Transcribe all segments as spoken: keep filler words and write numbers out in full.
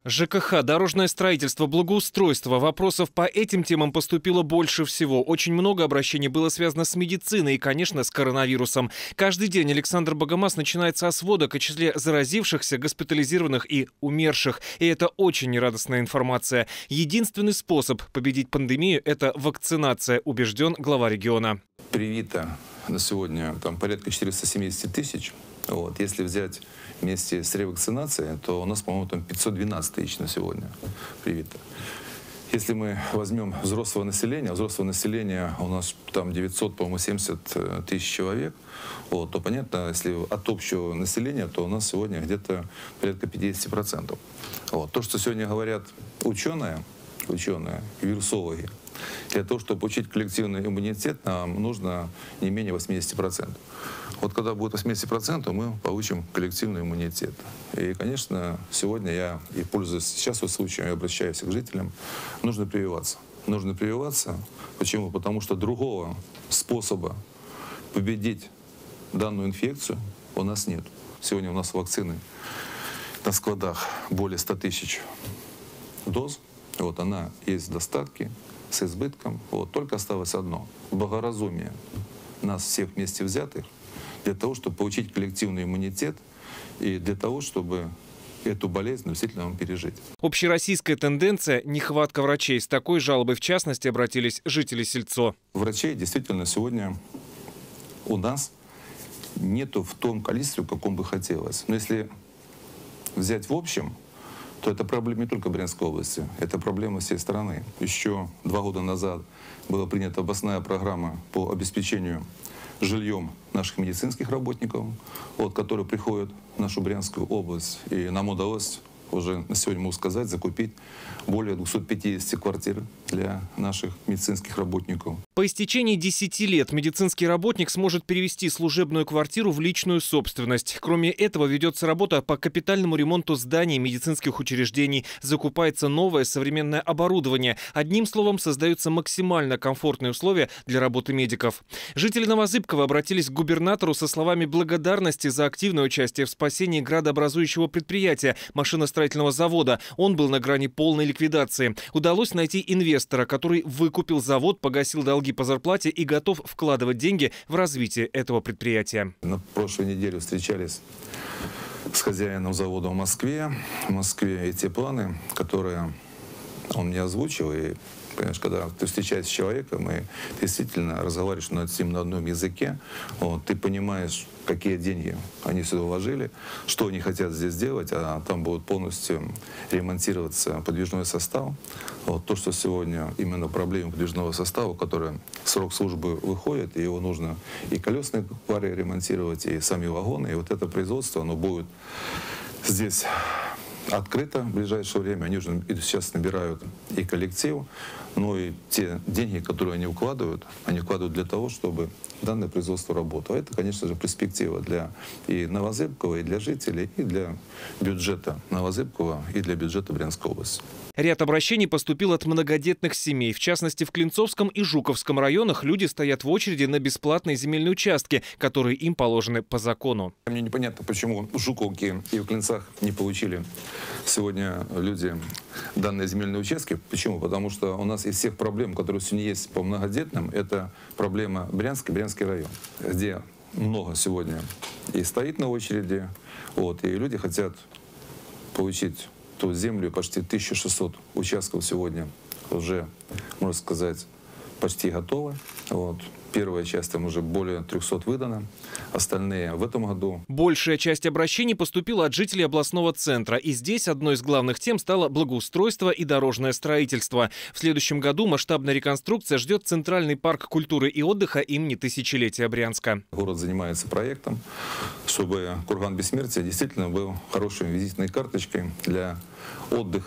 ЖКХ, дорожное строительство, благоустройство. Вопросов по этим темам поступило больше всего. Очень много обращений было связано с медициной и, конечно, с коронавирусом. Каждый день Александр Богомаз начинает со сводок о числе заразившихся, госпитализированных и умерших. И это очень нерадостная информация. Единственный способ победить пандемию – это вакцинация, убежден глава региона. Привито на сегодня там порядка четырёхсот семидесяти тысяч. Вот. Если взять вместе с ревакцинацией, то у нас, по-моему, там пятьсот двенадцать тысяч на сегодня привито. Если мы возьмем взрослого населения, взрослого населения у нас там девятьсот, по-моему, семьдесят тысяч человек, вот, то понятно, если от общего населения, то у нас сегодня где-то порядка пятьдесят процентов. Вот. То, что сегодня говорят ученые, ученые, вирусологи, для того, чтобы получить коллективный иммунитет, нам нужно не менее восьмидесяти процентов. Вот когда будет восемьдесят процентов, мы получим коллективный иммунитет. И, конечно, сегодня я, и пользуясь сейчас вот случаем, я обращаюсь к жителям, нужно прививаться. Нужно прививаться. Почему? Потому что другого способа победить данную инфекцию у нас нет. Сегодня у нас вакцины на складах более ста тысяч доз. Вот она есть в достатке, с избытком. Вот. Только осталось одно – благоразумие нас всех вместе взятых для того, чтобы получить коллективный иммунитет и для того, чтобы эту болезнь действительно пережить. Общероссийская тенденция – нехватка врачей. С такой жалобой, в частности, обратились жители Сельцо. Врачей действительно сегодня у нас нету в том количестве, в каком бы хотелось. Но если взять в общем, то это проблема не только Брянской области, это проблема всей страны. Еще два года назад была принята областная программа по обеспечению жильем наших медицинских работников, вот, которые приходят в нашу Брянскую область. И нам удалось уже на сегодня, могу сказать, закупить более двухсот пятидесяти квартир для наших медицинских работников. По истечении десяти лет медицинский работник сможет перевести служебную квартиру в личную собственность. Кроме этого, ведется работа по капитальному ремонту зданий медицинских учреждений. Закупается новое современное оборудование. Одним словом, создаются максимально комфортные условия для работы медиков. Жители Новозыбкова обратились к губернатору со словами благодарности за активное участие в спасении градообразующего предприятия машиностроительного завода. Он был на грани полной ликвидации. Удалось найти инвестора, который выкупил завод, погасил долги по зарплате и готов вкладывать деньги в развитие этого предприятия. На прошлой неделе встречались с хозяином завода в Москве. В Москве и те планы, которые он мне озвучил. И, понимаешь, когда ты встречаешься с человеком и действительно разговариваешь с ним на одном языке, вот, ты понимаешь, какие деньги они сюда вложили, что они хотят здесь сделать, а там будет полностью ремонтироваться подвижной состав. Вот, то, что сегодня именно проблема подвижного состава, который срок службы выходит, и его нужно и колесные пары ремонтировать, и сами вагоны, и вот это производство, оно будет здесь открыто в ближайшее время. Они уже сейчас набирают и коллектив, но и те деньги, которые они укладывают, они вкладывают для того, чтобы данное производство работало. Это, конечно же, перспектива для и Новозыбкова, и для жителей, и для бюджета Новозыбкова, и для бюджета Брянской области. Ряд обращений поступил от многодетных семей. В частности, в Клинцовском и Жуковском районах люди стоят в очереди на бесплатные земельные участки, которые им положены по закону. Мне непонятно, почему в Жуковке и в Клинцах не получили сегодня люди данные земельные участки. Почему? Потому что у нас из всех проблем, которые сегодня есть по многодетным, это проблема Брянский, Брянский район, где много сегодня и стоит на очереди, вот, и люди хотят получить ту землю, почти тысяча шестьсот участков сегодня уже, можно сказать, почти готовы. Вот. Первая часть там уже более трёхсот выдана, остальные в этом году. Большая часть обращений поступила от жителей областного центра. И здесь одной из главных тем стало благоустройство и дорожное строительство. В следующем году масштабная реконструкция ждет Центральный парк культуры и отдыха имени Тысячелетия Брянска. Город занимается проектом, чтобы Курган Бессмертия действительно был хорошей визитной карточкой для отдыха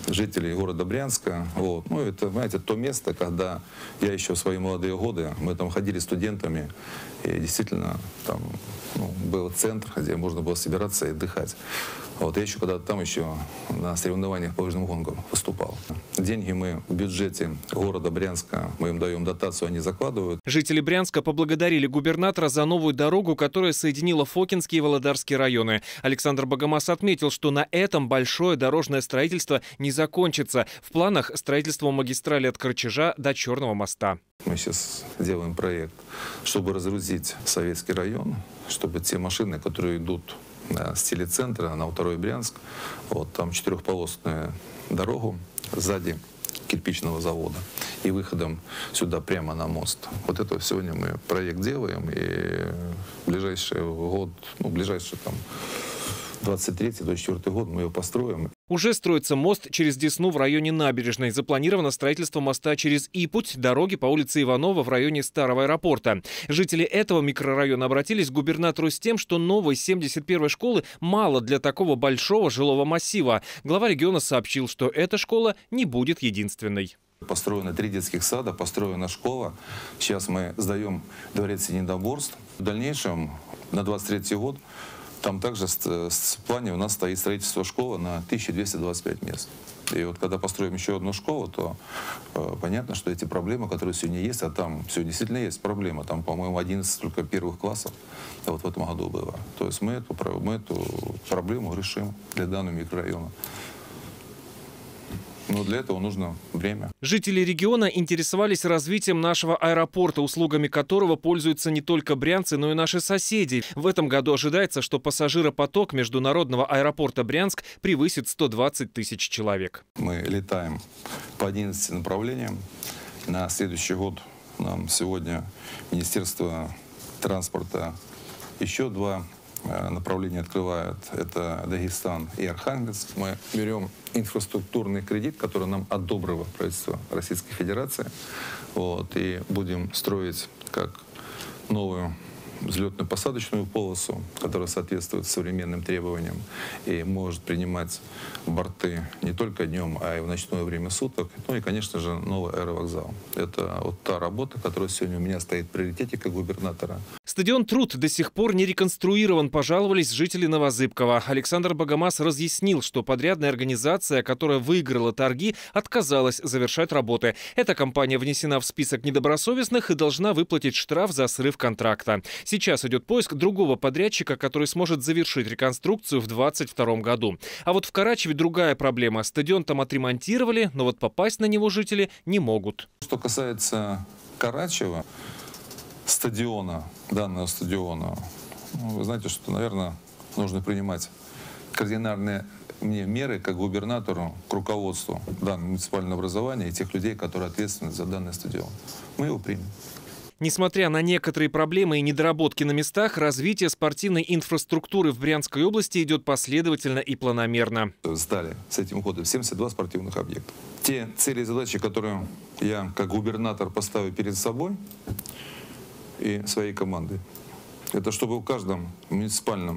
жителей города Брянска. Вот. Ну, это, знаете, то место, когда я еще в свои молодые годы, мы там ходили студентами, и действительно там ну, был центр, где можно было собираться и отдыхать. Вот я еще когда-то там еще на соревнованиях по лыжным гонкам выступал. Деньги мы в бюджете города Брянска, мы им даем дотацию, они закладывают. Жители Брянска поблагодарили губернатора за новую дорогу, которая соединила Фокинский и Володарский районы. Александр Богомаз отметил, что на этом большое дорожное строительство не закончится. В планах строительство магистрали от Карачежа до Черного моста. Мы сейчас делаем проект, чтобы разгрузить Советский район, чтобы те машины, которые идут с телецентра на второй Брянск, вот там четырехполосную дорогу сзади кирпичного завода и выходом сюда прямо на мост. Вот это сегодня мы проект делаем, и в ближайший год, ну, ближайший там двадцать третий — двадцать четвёртый год мы его построим. Уже строится мост через Десну в районе Набережной. Запланировано строительство моста через Ипуть, дороги по улице Иванова в районе Старого аэропорта. Жители этого микрорайона обратились к губернатору с тем, что новой семьдесят первой школы мало для такого большого жилого массива. Глава региона сообщил, что эта школа не будет единственной. Построено три детских сада, построена школа. Сейчас мы сдаем дворец единоборств. В дальнейшем, на двадцать третий год, там также в плане у нас стоит строительство школы на тысячу двести двадцать пять мест. И вот когда построим еще одну школу, то э, понятно, что эти проблемы, которые сегодня есть, а там все действительно есть проблема, там, по-моему, одиннадцать только первых классов, а вот в этом году было. То есть мы эту, мы эту проблему решим для данного микрорайона. Но для этого нужно время. Жители региона интересовались развитием нашего аэропорта, услугами которого пользуются не только брянцы, но и наши соседи. В этом году ожидается, что пассажиропоток международного аэропорта Брянск превысит сто двадцать тысяч человек. Мы летаем по одиннадцати направлениям. На следующий год нам сегодня Министерство транспорта еще два направления открывают. Это Дагестан и Архангельск. Мы берем инфраструктурный кредит, который нам одобрило правительство Российской Федерации. Вот, и будем строить как новую взлетно-посадочную полосу, которая соответствует современным требованиям и может принимать борты не только днем, а и в ночное время суток. Ну и, конечно же, новый аэровокзал. Это вот та работа, которая сегодня у меня стоит в приоритете как губернатора. Стадион «Труд» до сих пор не реконструирован, пожаловались жители Новозыбкова. Александр Богомаз разъяснил, что подрядная организация, которая выиграла торги, отказалась завершать работы. Эта компания внесена в список недобросовестных и должна выплатить штраф за срыв контракта. Сейчас идет поиск другого подрядчика, который сможет завершить реконструкцию в двадцать втором году. А вот в Карачеве другая проблема. Стадион там отремонтировали, но вот попасть на него жители не могут. Что касается Карачева, стадиона, данного стадиона, ну, вы знаете, что, наверное, нужно принимать кардинальные мне меры как губернатору к руководству данного муниципального образования и тех людей, которые ответственны за данный стадион. Мы его примем. Несмотря на некоторые проблемы и недоработки на местах, развитие спортивной инфраструктуры в Брянской области идет последовательно и планомерно. Сдали с этим годом семьдесят два спортивных объекта. Те цели и задачи, которые я как губернатор поставил перед собой и своей командой, это чтобы в каждом муниципальном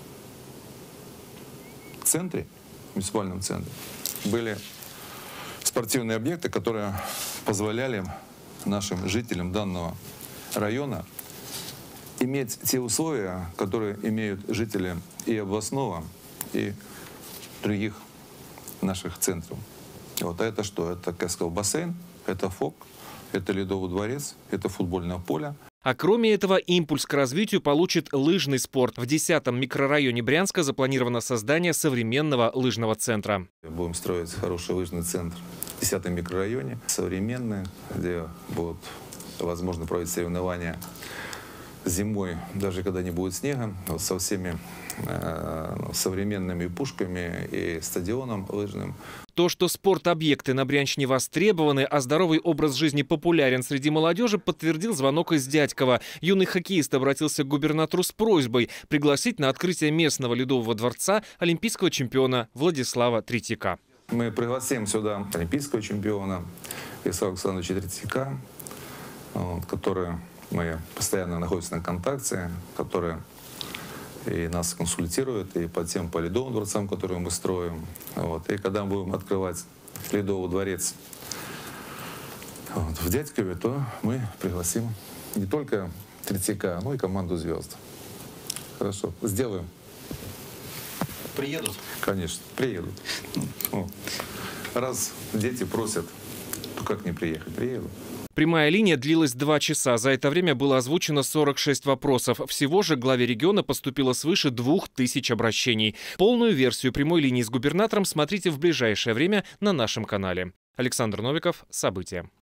центре, муниципальном центре были спортивные объекты, которые позволяли нашим жителям данного района иметь те условия, которые имеют жители и областного, и других наших центров. Вот. А это что? Это, как я сказал, бассейн, это ФОК, это Ледовый дворец, это футбольное поле. А кроме этого, импульс к развитию получит лыжный спорт. В десятом микрорайоне Брянска запланировано создание современного лыжного центра. Будем строить хороший лыжный центр в десятом микрорайоне, современный, где будут возможно проводить соревнования зимой, даже когда не будет снега, вот со всеми э, современными пушками и стадионом лыжным. То, что спорт-объекты на Брянщине востребованы, а здоровый образ жизни популярен среди молодежи, подтвердил звонок из Дядькова. Юный хоккеист обратился к губернатору с просьбой пригласить на открытие местного ледового дворца олимпийского чемпиона Владислава Третьяка. Мы пригласим сюда олимпийского чемпиона Владислава Александровича Третьяка, вот, который мы постоянно находимся на контакте, который и нас консультируют и по тем по ледовым дворцам, которые мы строим. Вот. И когда мы будем открывать Ледовый дворец вот, в Дядькове, то мы пригласим не только Третьяка, но и команду «Звезд». Хорошо, сделаем. Приедут? Конечно, приедут. Ну, раз дети просят, то как не приехать? Приедут. Прямая линия длилась два часа. За это время было озвучено сорок шесть вопросов. Всего же к главе региона поступило свыше двух тысяч обращений. Полную версию прямой линии с губернатором смотрите в ближайшее время на нашем канале. Александр Новиков. События.